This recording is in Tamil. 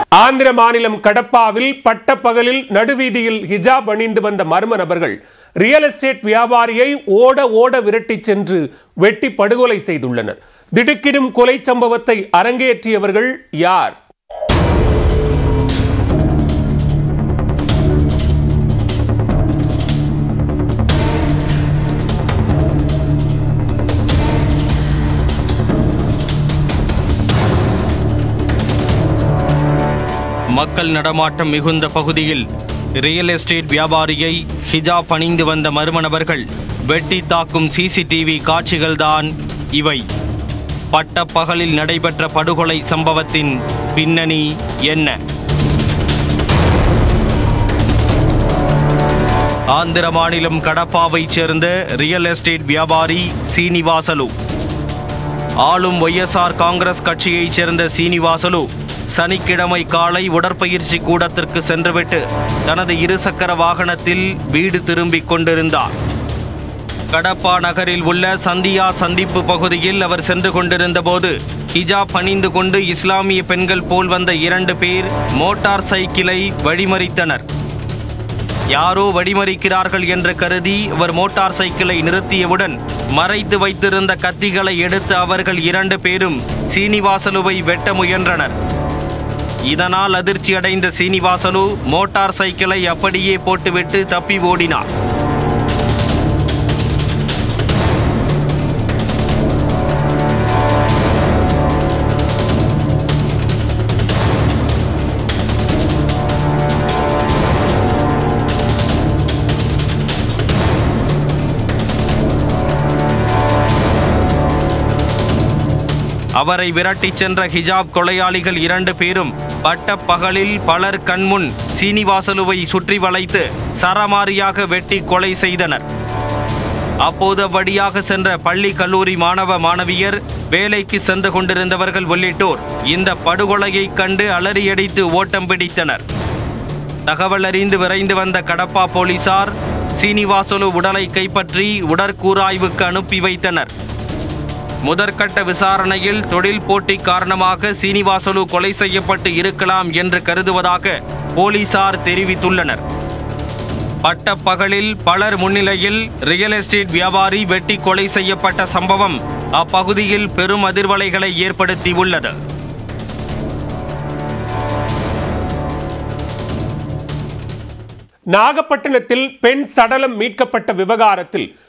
ஆந்திர மாநிலம் கடப்பாவில் பட்டப்பகலில் நடுவீதியில் ஹிஜாப் அணிந்து வந்த மர்ம நபர்கள் ரியல் எஸ்டேட் வியாபாரியை ஓட விரட்டிச் சென்று வெட்டி படுகொலை செய்துள்ளனர். திடுக்கிடும் கொலை சம்பவத்தை அரங்கேற்றியவர்கள் யார்? மக்கள் நடமாட்டம் மிகுந்த பகுதியில் ரியல் எஸ்டேட் வியாபாரியை ஹிஜாப் அணிந்து வந்த மர்ம நபர்கள் வெட்டி தாக்கும் சிசிடிவி காட்சிகள்தான் இவை. பட்டப்பகலில் நடைபெற்ற படுகொலை சம்பவத்தின் பின்னணி என்ன? ஆந்திர மாநிலம் கடப்பாவைச் சேர்ந்த ரியல் எஸ்டேட் வியாபாரி சீனிவாசலு. ஆளும் ஒய்எஸ்ஆர் காங்கிரஸ் கட்சியைச் சேர்ந்த சீனிவாசலு சனிக்கிழமை காலை உடற்பயிற்சி கூடத்திற்கு சென்றுவிட்டு தனது இருசக்கர வாகனத்தில் வீடு திரும்பிக் கொண்டிருந்தார். கடப்பா நகரில் உள்ள சந்தியா சந்திப்பு பகுதியில் அவர் சென்று கொண்டிருந்த போது ஹிஜாப் அணிந்து கொண்டு இஸ்லாமிய பெண்கள் போல் வந்த 2 பேர் மோட்டார் சைக்கிளை வழிமறித்தனர். யாரோ வழிமறிக்கிறார்கள் என்று கருதி அவர் மோட்டார் சைக்கிளை நிறுத்தியவுடன் மறைத்து வைத்திருந்த கத்திகளை எடுத்து அவர்கள் 2 பேரும் சீனிவாசலுவை வெட்ட முயன்றனர். இதனால் அதிர்ச்சி அடைந்த சீனிவாசலு மோட்டார் சைக்கிளை அப்படியே போட்டுவிட்டு தப்பி ஓடினார். அவரை விரட்டிச் சென்ற ஹிஜாப் கொலையாளிகள் 2 பேரும் பட்டப்பகலில் பலர் கண்முன் சீனிவாசலுவை சுற்றி வளைத்து சரமாரியாக வெட்டி கொலை செய்தனர். அப்போது வழியாக சென்ற பள்ளி கல்லூரி மாணவ மாணவியர், வேலைக்கு சென்று கொண்டிருந்தவர்கள் உள்ளிட்டோர் இந்த படுகொலையை கண்டு அலறியடித்து ஓட்டம் பிடித்தனர். தகவல் அறிந்து விரைந்து வந்த கடப்பா போலீசார் சீனிவாசலு உடலை கைப்பற்றி உடற்கூராய்வுக்கு அனுப்பி வைத்தனர். முதற்கட்ட விசாரணையில் தொழில் போட்டி காரணமாக சீனிவாசலு கொலை செய்யப்பட்டு இருக்கலாம் என்று கருதுவதாக போலீசார் தெரிவித்துள்ளனர். பட்டப்பகலில் பலர் முன்னிலையில் ரியல் எஸ்டேட் வியாபாரி வெட்டி கொலை செய்யப்பட்ட சம்பவம் அப்பகுதியில் பெரும் அதிர்வலைகளை ஏற்படுத்தியுள்ளது. நாகப்பட்டினத்தில் பெண் சடலம் மீட்கப்பட்ட விவகாரத்தில்